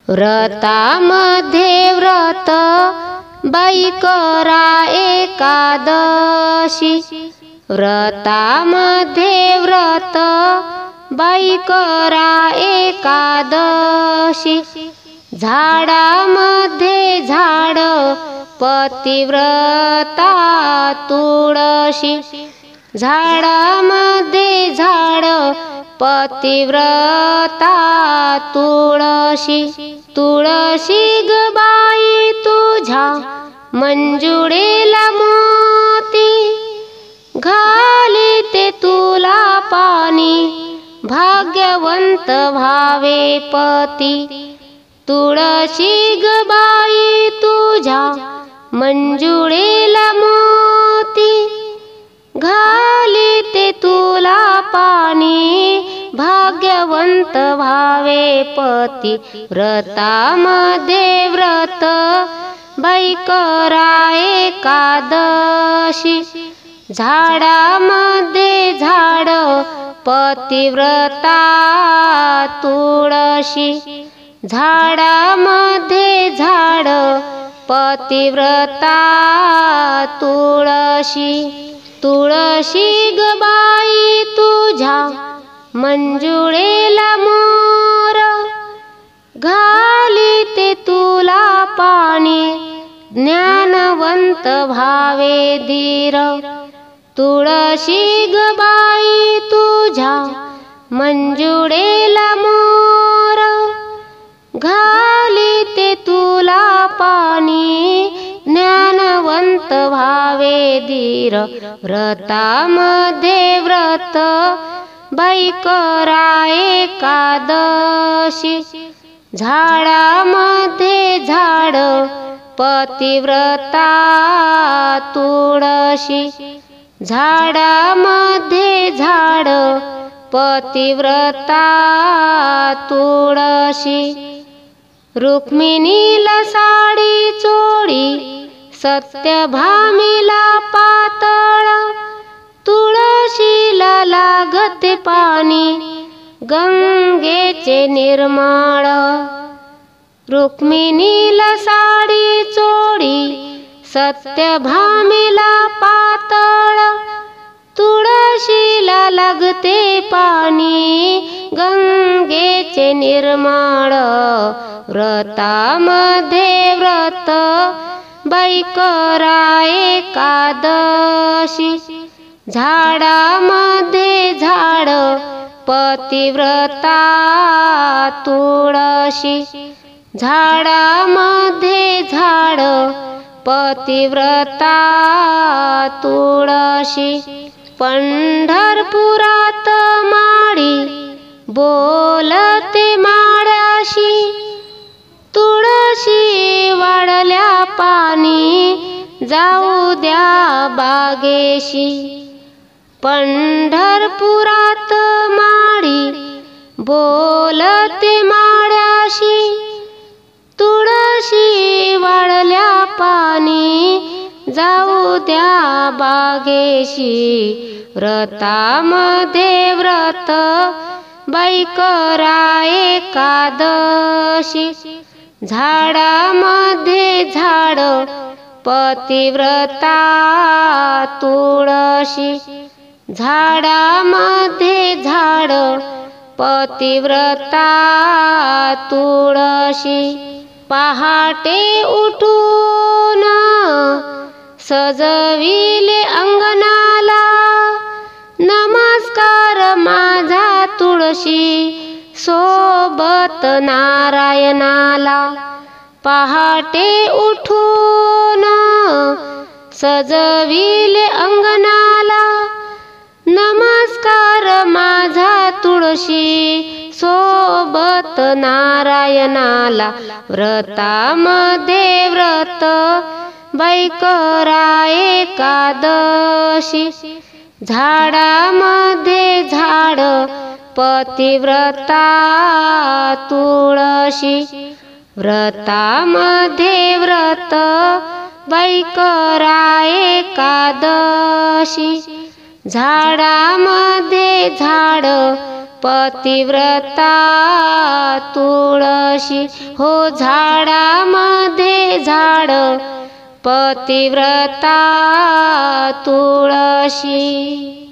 व्रतामध्ये व्रत बाई करा एकादशी। व्रतामध्ये व्रत बाई करा एकादशी। झाडामध्ये झाड पतिव्रता तुळशी। झाडामध्ये झाड पतिव्रता तुळशी। तुळशी ग बाई तुझ्या मंजुळेला मोती, घालीते तुला पाणी भाग्यवंत व्हावे पती। तुळशी ग बाई तुझ्या मंजुळेला मोती, घालीते तुला पाणी भाग्यवंत व्हावे पती। व्रतामध्ये व्रत बाई करा एकादशी। झाडामध्ये झाड पतिव्रता तुळशी। झाडामध्ये झाड पतिव्रता तुळशी। तुळशी ग बाई तुझ्या मंजुळेला मोर, घालीते तुला पाणी ज्ञानवंत व्हावे धीर। तुळशी ग बाई तुझ्या मंजुळेला मोर, घालीते तुला पाणी ज्ञानवंत व्हावे धीर। व्रतामध्ये व्रत बाई करा एकादशी। झाडामध्ये झाड पतिव्रता तुळशी। झाडामध्ये झाड पतिव्रता तुळशी। रुक्मिणीला साडी चोळी सत्यभामीला पातळ, तुळशीला लागते पाणी गंगेचे निर्मळ। रुक्मिणीला साडी चोळी सत्यभामीला पातळ, तुळशीला लागते पाणी गंगेचे निर्मळ। व्रतामध्ये व्रत बाई करा एकादशी। झाडामध्ये झाड पतिव्रता तुळशी। झाडामध्ये झाड पतिव्रता तुळशी। पंढरपुरात माळी बोलते माळ्याशी, तुळशी वाढल्या पाणी जाऊ द्या बागेशी। पंढरपुरात माळी बोलते माळ्याशी, तुळशी वाढल्या पाणी जाऊ द्या बागेशी। व्रतामध्ये व्रत बाई करा एकादशी। झाडामध्ये झाड पतिव्रता तुळशी। झाडामध्ये झाड पतिव्रता तुळशी। पहाटे उठून सजविले अंगणाला, नमस्कार माझा तुळशी सोबत नारायणाला। पहाटे उठून सजविले अंगणाला, नमस्कार माझा तुळशी सोबत नारायणाला। व्रतामध्ये व्रत बाई करा एकादशी। झाडामध्ये झाड पतिव्रता तुळशी। व्रतामध्ये व्रत बाई करा एकादशी। झाडामध्ये झाड पतिव्रता तुळशी हो झाडामध्ये झाड पतिव्रता तुळशी.